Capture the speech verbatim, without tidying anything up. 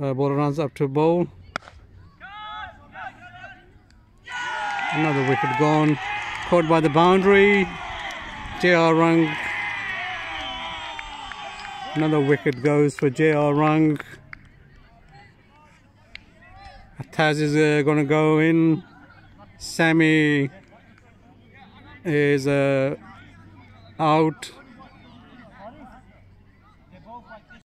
Uh, ball runs up to ball. Another wicket gone. Caught by the boundary. J R Rung. Another wicket goes for J R Rung. Taz is uh, going to go in. Sammy is uh, out.